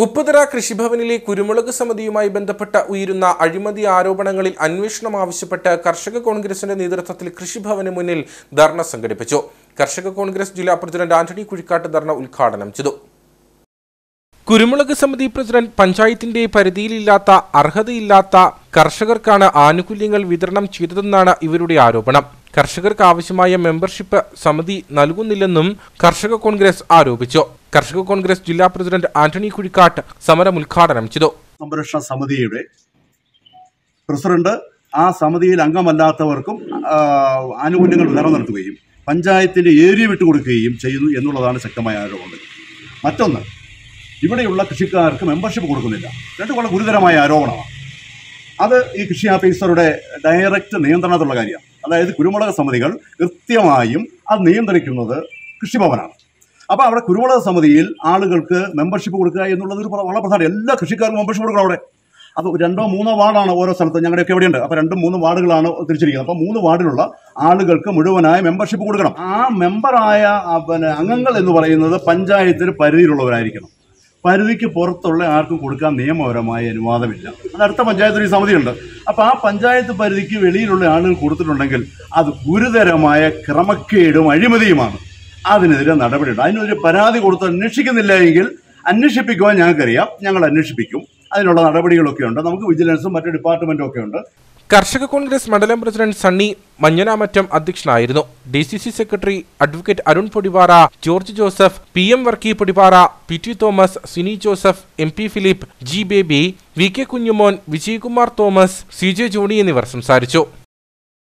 ഉപ്പുതറ കൃഷിഭവനിലെ കുരുമുളക് സമിതിയുമായി ബന്ധപ്പെട്ട ഉയരുന്ന അഴിമതി ആരോപണങ്ങളിൽ അന്വേഷണം ആവശ്യപ്പെട്ട് കർഷക കോൺഗ്രസിന്റെ നേതൃത്വത്തിൽ കൃഷിഭവന് മുന്നിൽ ധർണ സംഘടിപ്പിച്ചു. കർഷക കോൺഗ്രസ് ജില്ലാ പ്രസിഡന്റ് ആന്റണി കുഴിക്കാട്ട് ധർണ ഉദ്ഘാടനം ചെയ്തു. കുരുമുളക് സമിതി പ്രസിഡന്റ് പഞ്ചായത്തിന്റെ പരിധിയിലില്ലാത്ത അർഹതയില്ലാത്ത കർഷകർക്കാണ് ആനുകൂല്യങ്ങൾ വിതരണം ചെയ്തതെന്നാണ് ഇവരുടെ ആരോപണം. കർഷകർക്ക് ആവശ്യമായ മെമ്പർഷിപ്പ് സമിതി നൽകുന്നില്ലെന്നും കർഷക കോൺഗ്രസ് ആരോപിച്ചു. കർഷക കോൺഗ്രസ് ജില്ലാ പ്രസിഡന്റ് ആന്റണി കുഴിക്കാട്ട് സമരം ഉദ്ഘാടനം ചെയ്തു. സംരക്ഷണ സമിതിയുടെ പ്രസിഡന്റ് ആ സമിതിയിൽ അംഗമല്ലാത്തവർക്കും ആനുകൂല്യങ്ങൾ വിതരണം നടത്തുകയും പഞ്ചായത്തിന്റെ ഏരിയ വിട്ടുകൊടുക്കുകയും ചെയ്യുന്നു എന്നുള്ളതാണ് ശക്തമായ ആരോപണം. മറ്റൊന്ന്, ഇവിടെയുള്ള കൃഷിക്കാർക്ക് മെമ്പർഷിപ്പ് കൊടുക്കുന്നില്ല. രണ്ട് വളരെ ഗുരുതരമായ ആരോപണമാണ്. അത് ഈ കൃഷി ഓഫീസറുടെ ഡയറക്റ്റ് നിയന്ത്രണത്തിലുള്ള കാര്യമാണ്. അതായത് കുരുമുളക് സമിതികൾ കൃത്യമായും അത് നിയന്ത്രിക്കുന്നത് കൃഷിഭവനാണ്. അപ്പോൾ അവിടെ കുരുമുളക് സമിതിയിൽ ആളുകൾക്ക് മെമ്പർഷിപ്പ് കൊടുക്കുക എന്നുള്ളത് ഒരു വളരെ പ്രധാനം. എല്ലാ കൃഷിക്കാർക്കും മെമ്പർഷിപ്പ് കൊടുക്കണം അവിടെ. അപ്പോൾ 2 3 വാർഡാണ് ഓരോ സ്ഥലത്തും, ഞങ്ങളുടെയൊക്കെ എവിടെയുണ്ട്. അപ്പോൾ 2 3 വാർഡുകളാണ് തിരിച്ചിരിക്കുന്നത്. അപ്പോൾ 3 വാർഡിലുള്ള ആളുകൾക്ക് മുഴുവനായ മെമ്പർഷിപ്പ് കൊടുക്കണം. ആ മെമ്പറായ അംഗങ്ങൾ എന്ന് പറയുന്നത് പഞ്ചായത്തിന് പരിധിയിലുള്ളവരായിരിക്കണം. പരിധിക്ക് പുറത്തുള്ള ആർക്കും കൊടുക്കാൻ നിയമപരമായ അനുവാദമില്ല. അത് അടുത്ത പഞ്ചായത്തിൽ ഈ സമിതിയുണ്ട്. അപ്പോൾ ആ പഞ്ചായത്ത് പരിധിക്ക് വെളിയിലുള്ള ആളുകൾ കൊടുത്തിട്ടുണ്ടെങ്കിൽ അത് ഗുരുതരമായ ക്രമക്കേടും അഴിമതിയുമാണ്. അതിനെതിരെ നടപടിയുണ്ട്. അതിനൊരു പരാതി കൊടുത്ത് അന്വേഷിക്കുന്നില്ല എങ്കിൽ അന്വേഷിപ്പിക്കുവാൻ ഞങ്ങൾക്കറിയാം, ഞങ്ങൾ അന്വേഷിപ്പിക്കും. അതിനുള്ള നടപടികളൊക്കെ ഉണ്ട്. നമുക്ക് വിജിലൻസും മറ്റു ഡിപ്പാർട്ട്മെന്റും ഒക്കെ ഉണ്ട്. കർഷക കോൺഗ്രസ് മണ്ഡലം പ്രസിഡന്റ് സണ്ണി മഞ്ഞനാമറ്റം അധ്യക്ഷനായിരുന്നു. DCC secretary advocate Arun Podipara, George Joseph, PM Varkey Podipara, PT Thomas, Sini Joseph, MP Philip, G Baby, VK Kunjumon, Vijayakumar Thomas, CJ Johnny എന്നിവർ സംസാരിച്ചു.